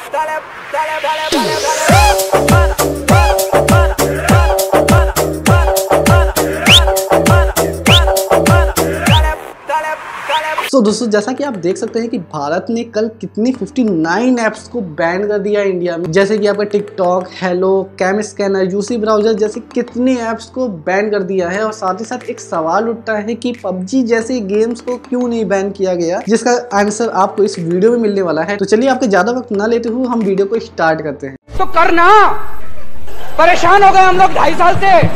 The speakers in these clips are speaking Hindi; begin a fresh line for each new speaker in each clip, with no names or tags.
तो दोस्तों जैसा कि आप देख सकते हैं कि भारत ने कल कितनी 59 ऐप्स को बैन कर दिया इंडिया में, जैसे कि आपका TikTok, Helo, CamScanner, UC Browser जैसे कितने ऐप्स को बैन कर दिया है। और साथ ही साथ एक सवाल उठता है कि पबजी जैसे गेम्स को क्यों नहीं बैन किया गया, जिसका आंसर आपको इस वीडियो में मिलने वाला है। तो चलिए आपके ज्यादा वक्त ना लेते हुए हम वीडियो को स्टार्ट करते हैं।
तो करना, परेशान हो गए हम लोग 2.5 साल से।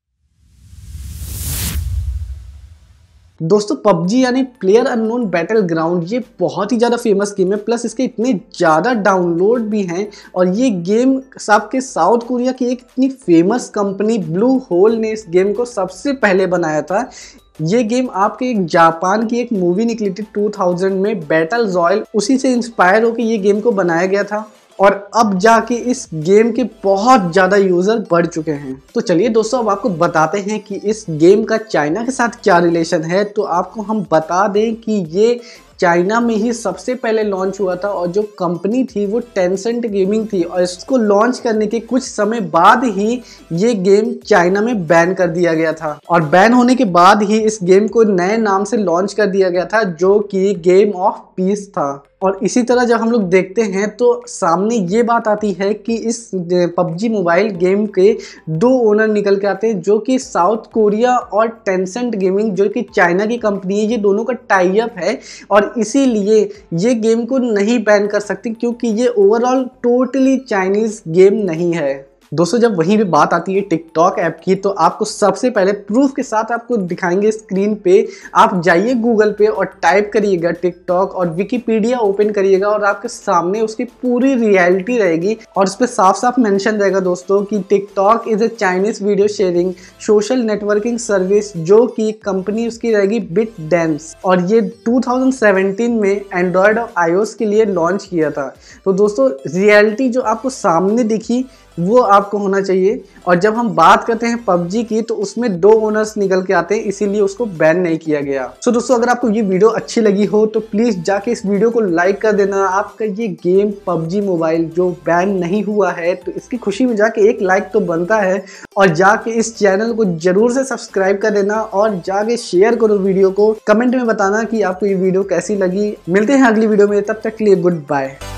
दोस्तों पबजी यानी प्लेयर अननोन बैटल ग्राउंड, ये बहुत ही ज़्यादा फेमस गेम है, प्लस इसके इतने ज़्यादा डाउनलोड भी हैं। और ये गेम आपके साउथ कोरिया की एक इतनी फेमस कंपनी ब्लू होल ने इस गेम को सबसे पहले बनाया था। ये गेम आपके एक जापान की एक मूवी निकली थी 2000 में, बैटल रॉयल, उसी से इंस्पायर होकर ये गेम को बनाया गया था। और अब जाके इस गेम के बहुत ज़्यादा यूज़र बढ़ चुके हैं। तो चलिए दोस्तों अब आपको बताते हैं कि इस गेम का चाइना के साथ क्या रिलेशन है। तो आपको हम बता दें कि ये चाइना में ही सबसे पहले लॉन्च हुआ था और जो कंपनी थी वो टेंसेंट गेमिंग थी। और इसको लॉन्च करने के कुछ समय बाद ही ये गेम चाइना में बैन कर दिया गया था। और बैन होने के बाद ही इस गेम को नए नाम से लॉन्च कर दिया गया था, जो कि गेम ऑफ पीस था। और इसी तरह जब हम लोग देखते हैं तो सामने ये बात आती है कि इस पबजी मोबाइल गेम के 2 ओनर निकल के आते हैं, जो कि साउथ कोरिया और टेंसेंट गेमिंग जो कि चाइना की कंपनी है, ये दोनों का टाई अप है। और इसीलिए ये गेम को नहीं बैन कर सकती, क्योंकि ये ओवरऑल टोटली चाइनीज गेम नहीं है। दोस्तों जब वहीं पे बात आती है टिकटॉक ऐप की, तो आपको सबसे पहले प्रूफ के साथ आपको दिखाएंगे स्क्रीन पे। आप जाइए गूगल पे और टाइप करिएगा टिकटॉक और विकिपीडिया ओपन करिएगा और आपके सामने उसकी पूरी रियलिटी रहेगी। और उस पर साफ साफ मेंशन रहेगा दोस्तों कि TikTok is a Chinese video sharing social networking service, जो कि कंपनी उसकी रहेगी ByteDance। और ये 2017 में एंड्रॉयड और iOS के लिए लॉन्च किया था। तो दोस्तों रियलिटी जो आपको सामने दिखी वो आपको होना चाहिए। और जब हम बात करते हैं पबजी की, तो उसमें 2 ओनर्स निकल के आते हैं, इसीलिए उसको बैन नहीं किया गया। तो दोस्तों अगर आपको ये वीडियो अच्छी लगी हो तो प्लीज़ जाके इस वीडियो को लाइक कर देना। आपका ये गेम पबजी मोबाइल जो बैन नहीं हुआ है, तो इसकी खुशी में जाके एक लाइक तो बनता है। और जाके इस चैनल को जरूर से सब्सक्राइब कर देना और जाके शेयर करो वीडियो को। कमेंट में बताना कि आपको ये वीडियो कैसी लगी। मिलते हैं अगली वीडियो में, तब तक के लिए गुड बाय।